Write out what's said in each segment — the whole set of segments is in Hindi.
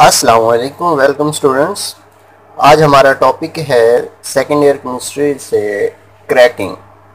अस्सलाम वालेकुम, वेलकम स्टूडेंट्स। आज हमारा टॉपिक है सेकेंड ईयर केमिस्ट्री से क्रैकिंग।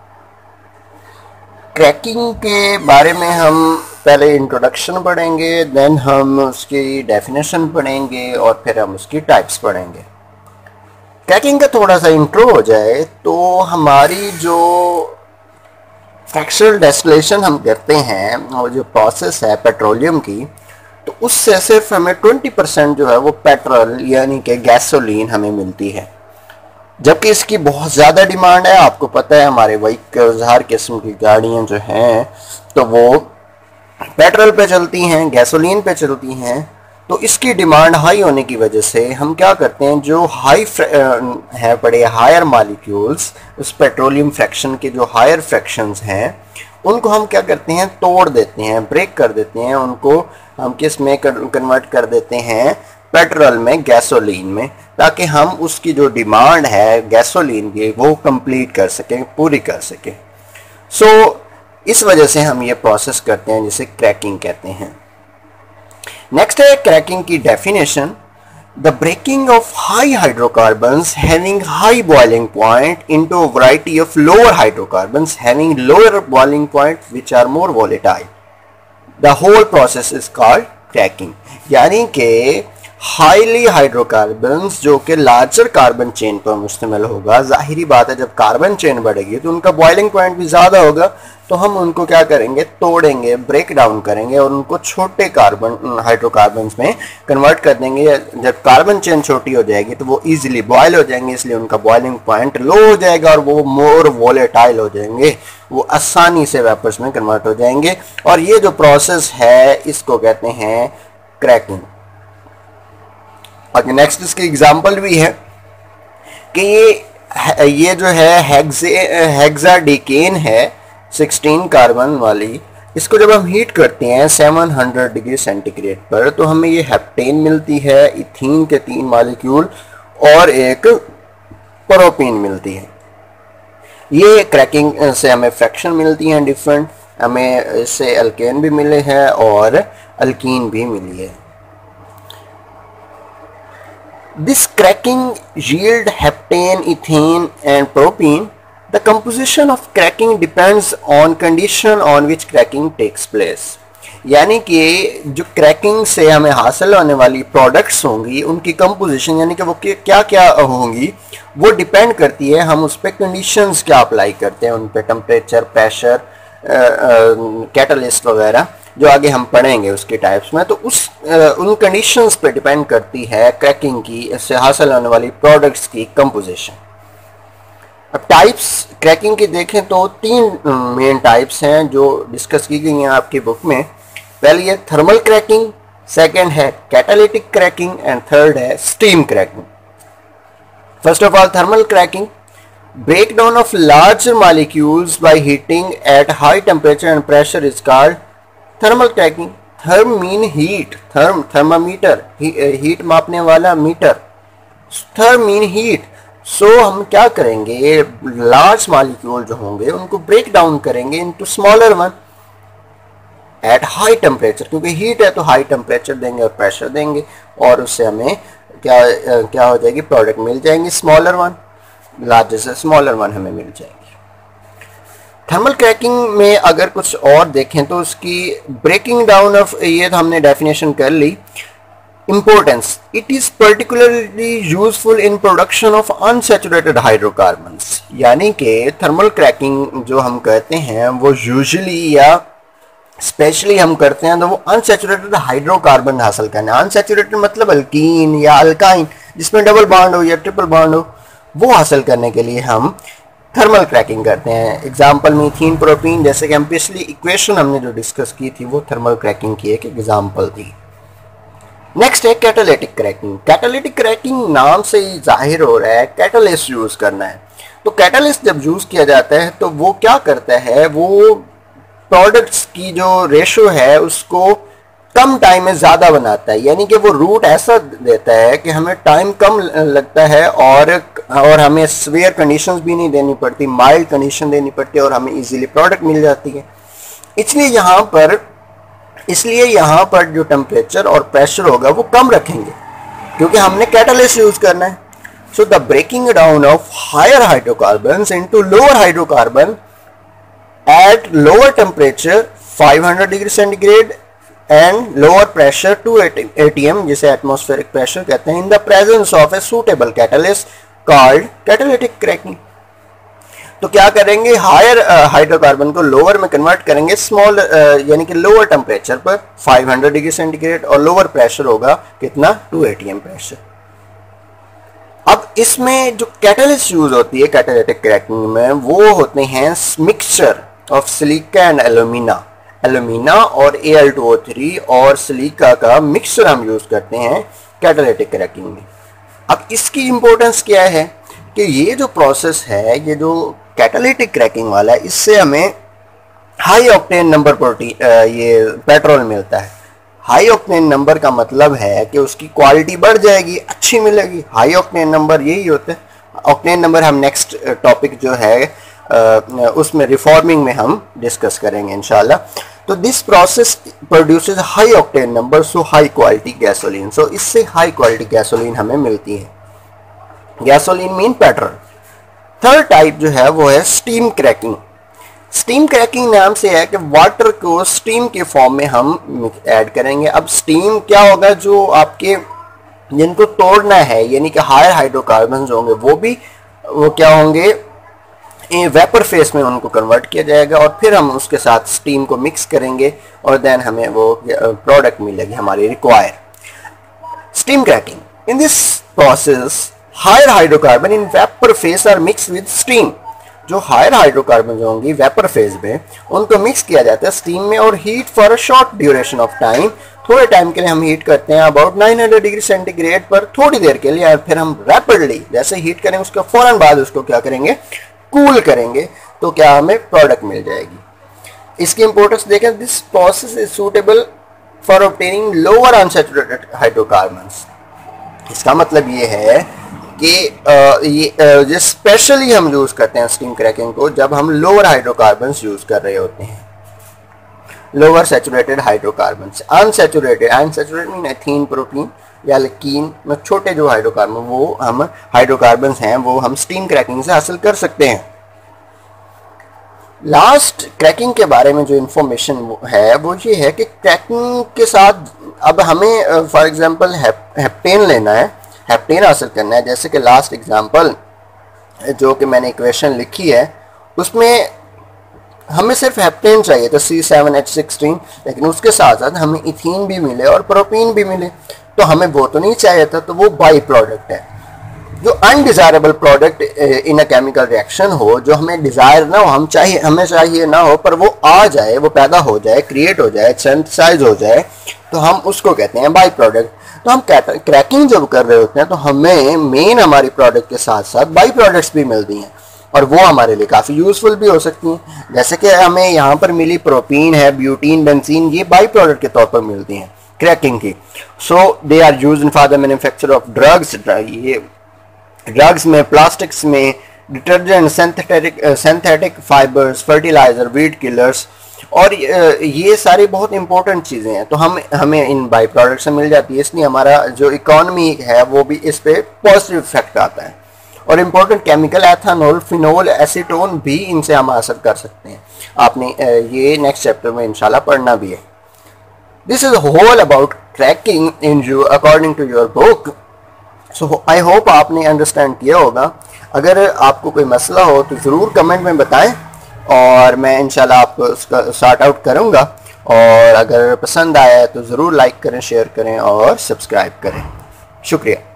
क्रैकिंग के बारे में हम पहले इंट्रोडक्शन पढ़ेंगे, देन हम उसकी डेफिनेशन पढ़ेंगे और फिर हम उसकी टाइप्स पढ़ेंगे। क्रैकिंग का थोड़ा सा इंट्रो हो जाए तो हमारी जो फ्रैक्शनल डिस्टिलेशन हम करते हैं और जो प्रोसेस है पेट्रोलियम की, तो उससे सिर्फ हमें 20% जो है वो पेट्रोल यानी कि गैसोलीन हमें मिलती है, जबकि इसकी बहुत ज़्यादा डिमांड है। आपको पता है हमारे व्हीकल्स हर किस्म की गाड़ियाँ जो हैं तो वो पेट्रोल पे चलती हैं, गैसोलीन पे चलती हैं। तो इसकी डिमांड हाई होने की वजह से हम क्या करते हैं, जो है बड़े हायर मॉलिक्यूल्स, उस पेट्रोलियम फ्रैक्शन के जो हायर फ्रैक्शंस हैं उनको हम क्या करते हैं, तोड़ देते हैं, ब्रेक कर देते हैं। उनको हम किस में कन्वर्ट कर देते हैं, पेट्रोल में, गैसोलीन में, ताकि हम उसकी जो डिमांड है गैसोलीन की वो कंप्लीट कर सकें, पूरी कर सकें। सो इस वजह से हम ये प्रोसेस करते हैं जिसे क्रैकिंग कहते हैं। नेक्स्ट है क्रैकिंग की definition. The breaking of high hydrocarbons having high boiling point into a variety of lower hydrocarbons having lower boiling point which are more volatile. The whole process is called cracking. यानी कि हाईली हाइड्रोकार्बन्स जो कि लार्जर कार्बन चेन पर मुश्तमिल होगा, जाहिरी बात है जब कार्बन चेन बढ़ेगी तो उनका बॉइलिंग पॉइंट भी ज़्यादा होगा, तो हम उनको क्या करेंगे, तोड़ेंगे, ब्रेक डाउन करेंगे और उनको छोटे कार्बन हाइड्रोकार्बन्स में कन्वर्ट कर देंगे। जब कार्बन चेन छोटी हो जाएगी तो वो इजीली बॉयल हो जाएंगे, इसलिए उनका बॉइलिंग पॉइंट लो हो जाएगा और वो मोर वोलेटाइल हो जाएंगे, वो आसानी से वेपर्स में कन्वर्ट हो जाएंगे। और ये जो प्रोसेस है इसको कहते हैं क्रैकिंग। और नेक्स्ट इसके एग्जाम्पल भी है कि ये जो है हेक्साडेकेन है 16 कार्बन वाली, इसको जब हम हीट करते हैं 700 डिग्री सेंटीग्रेड पर तो हमें ये हेप्टेन मिलती है, इथीन के 3 मॉलिक्यूल और एक प्रोपीन मिलती है। ये क्रैकिंग से हमें फ्रैक्शन मिलती हैं डिफरेंट, हमें इससे अल्केन भी मिले हैं और अल्कीन भी मिली है। This cracking yield heptane, ethane and propene. The composition of cracking depends on condition on which cracking takes place. यानी कि जो क्रैकिंग से हमें हासिल होने वाली प्रोडक्ट्स होंगी उनकी कंपोजिशन यानी कि वो क्या क्या होंगी वो डिपेंड करती है हम उस पर कंडीशंस क्या अप्लाई करते हैं, उन पर टेम्परेचर, प्रेशर, कैटलिस्ट वगैरह जो आगे हम पढ़ेंगे उसके टाइप्स में। तो उन कंडीशंस पे डिपेंड करती है क्रैकिंग की, इससे हासिल होने वाली प्रोडक्ट्स की कंपोजिशन। अब टाइप्स क्रैकिंग की देखें तो 3 मेन टाइप्स हैं जो डिस्कस की गई हैं आपकी बुक में। पहली है थर्मल क्रैकिंग, सेकंड है कैटालिटिक क्रैकिंग एंड थर्ड है steam cracking. First of all thermal cracking, breakdown of larger molecules by heating at high temperature and pressure is called thermal cracking. Therm mean heat, thermometer, heat मापने वाला metre, therm mean heat. So हम क्या करेंगे, लार्ज मॉलिक्यूल जो होंगे उनको ब्रेक डाउन करेंगे into smaller one at high temperature, क्योंकि हीट है तो हाई टेम्परेचर देंगे और प्रेशर देंगे और उससे हमें क्या हो जाएगी, प्रोडक्ट मिल जाएंगी स्मॉलर वन, लार्जर से स्मॉलर वन हमें मिल जाएगी। थर्मल क्रैकिंग में अगर कुछ और देखें तो उसकी ब्रेकिंग डाउन ऑफ, ये तो हमने डेफिनेशन कर ली। Importance, it is particularly useful in production of unsaturated hydrocarbons. यानी कि थर्मल क्रैकिंग जो हम कहते हैं वो यूजुअली या स्पेशली हम करते हैं तो वो अनसैचुरेटेड हाइड्रोकार्बन हासिल करना है। अनसैचुरेटेड मतलब अल्कीन या अल्काइन जिसमें डबल बॉन्ड हो या ट्रिपल बॉन्ड हो, वो हासिल करने के लिए हम थर्मल क्रैकिंग करते हैं। एग्जाम्पल मीथीन, प्रोपीन, जैसे कि हम पिछली इक्वेशन हमने जो डिस्कस की थी वो थर्मल क्रैकिंग की एक एग्जाम्पल थी। नेक्स्ट है कैटालिटिक क्रैकिंग। कैटालिटिक क्रैकिंग नाम से ही जाहिर हो रहा है कैटालिस्ट यूज करना है। तो कैटालिस्ट जब यूज किया जाता है तो वो क्या करता है, वो प्रोडक्ट्स की जो रेशो है उसको कम टाइम में ज़्यादा बनाता है। यानी कि वो रूट ऐसा देता है कि हमें टाइम कम लगता है और हमें स्वेयर कंडीशंस भी नहीं देनी पड़ती, माइल्ड कंडीशन देनी पड़ती है और हमें इजीली प्रोडक्ट मिल जाती है। इसलिए यहाँ पर इसलिए यहाँ पर जो टेम्परेचर और प्रेशर होगा वो कम रखेंगे क्योंकि हमने कैटालिस्ट यूज करना है. So the breaking down of higher hydrocarbons into lower hydrocarbon at lower temperature 500 degree centigrade and lower pressure 2 atm जिसे एटमॉस्फेरिक प्रेशर कहते हैं, in the presence of a suitable catalyst called catalytic cracking. तो क्या करेंगे, हायर हाइड्रोकार्बन को लोअर में कन्वर्ट करेंगे स्मॉल यानी कि लोअर टेम्परेचर पर 500 डिग्री सेंटीग्रेड और लोअर प्रेशर होगा कितना 2 atm प्रेशर. अब इसमें जो कैटालिस्ट यूज होती है कैटालिटिक क्रैकिंग में वो होते हैं mixture of silica and alumina और Al2O3 और सिलिका का मिक्सचर हम यूज करते हैं कैटालिटिक क्रैकिंग में. अब इसकी इंपॉर्टेंस क्या है कि ये जो प्रोसेस है, ये जो कैटालिटिक क्रैकिंग वाला है, इससे हमें हाई ऑक्टेन नंबर ये पेट्रोल मिलता है. हाई ऑक्टेन नंबर का मतलब है कि उसकी क्वालिटी बढ़ जाएगी, अच्छी मिलेगी. हाई ऑक्टेन नंबर यही होता है. ऑक्टेन नंबर हम नेक्स्ट टॉपिक जो है उसमें रिफॉर्मिंग में हम डिस्कस करेंगे इंशाल्लाह. तो this process produces high octane number, so high quality gasoline. So इससे हाई क्वालिटी गैसोलीन हमें मिलती है. Gasoline mean petrol. Third type जो है वो है स्टीम क्रैकिंग. स्टीम क्रैकिंग नाम से है कि वाटर को स्टीम के फॉर्म में हम ऐड करेंगे. अब स्टीम क्या होगा, जो आपके जिनको तोड़ना है यानी कि हायर हाइड्रोकार्बन होंगे वो क्या होंगे, वेपर फेस में उनको कन्वर्ट किया जाएगा और फिर हम उसके साथ स्टीम को मिक्स करेंगे और देन हमें वो प्रोडक्ट मिलेगी हमारी require. Steam cracking. In this process higher hydrocarbon in vapour phase are mix with steam. जो हायर हाइड्रोकार्बन होंगी वेपर फेज में उनको मिक्स किया जाता है स्टीम में और heat for a short duration of time. थोड़े टाइम के लिए हम हीट करते हैं अबाउट 900 डिग्री सेंटीग्रेड पर थोड़ी देर के लिए, और फिर हम रैपिडली जैसे हीट करेंगे उसके फौरन बाद उसको क्या करेंगे, कूल करेंगे, तो क्या हमें प्रोडक्ट मिल जाएगी. इसकी इंपॉर्टेंस देखें. This process is suitable for obtaining lower unsaturated hydrocarbons. इसका मतलब ये है कि ये स्पेशली हम यूज करते हैं स्टीम क्रैकिंग को जब हम लोअर हाइड्रोकार्बन्स यूज कर रहे होते हैं. Lower saturated hydrocarbons. Unsaturated mean ethene, propene या एल्कीन में छोटे जो हाइड्रोकार्बन वो हम हाइड्रोकार्बन्स हैं वो हम स्टीम क्रैकिंग से हासिल कर सकते हैं. लास्ट क्रैकिंग के बारे में जो इंफॉर्मेशन है वो ये है कि क्रैकिंग के साथ अब हमें फॉर एग्जांपल हेप्टेन लेना है, हेप्टेन हासिल करना है. जैसे कि लास्ट एग्जांपल जो कि मैंने इक्वेशन लिखी है उसमें हमें सिर्फ हेप्टेन चाहिए तो C7H16, लेकिन उसके साथ साथ हमें इथीन भी मिले और प्रोपीन भी मिले, तो हमें वो तो नहीं चाहिए था, तो वो बाई प्रोडक्ट है. जो undesirable product in a chemical reaction हो, जो हमें डिजायर ना हो, हमें चाहिए ना हो, पर वो आ जाए, वो पैदा हो जाए, क्रिएट हो जाए, सिंथेसाइज हो जाए, तो हम उसको कहते हैं बाई प्रोडक्ट. तो हम क्रैकिंग जब कर रहे होते हैं तो हमें मेन हमारी प्रोडक्ट के साथ साथ बाई प्रोडक्ट्स भी मिलती हैं और वो हमारे लिए काफ़ी यूजफुल भी हो सकती हैं. जैसे कि हमें यहाँ पर मिली प्रोपीन है, ब्यूटीन, बेंजीन, ये बाई प्रोडक्ट के तौर पर मिलती हैं क्रैकिंग की. So they are used for the manufacture of drugs. ये ड्रग्स में, प्लास्टिक्स में, detergent, synthetic fibres, fertiliser, weed killers, और ये सारी बहुत इंपॉर्टेंट चीज़ें हैं. तो हमें इन बाई प्रोडक्ट से मिल जाती है, इसलिए हमारा जो इकोनॉमी है वो भी इस पर पॉजिटिव इफेक्ट आता है. और important chemical ethanol, phenol, acetone भी इनसे हम हासिल कर सकते हैं. आपने ये नेक्स्ट चैप्टर में इंशाल्लाह पढ़ना भी है. This is whole about cracking in you according to your book. So I hope आपने अंडरस्टैंड किया होगा. अगर आपको कोई मसला हो तो ज़रूर कमेंट में बताएं और मैं इंशाल्लाह आपको उसका सॉर्ट आउट करूँगा. और अगर पसंद आया तो ज़रूर लाइक करें, शेयर करें और सब्सक्राइब करें. शुक्रिया.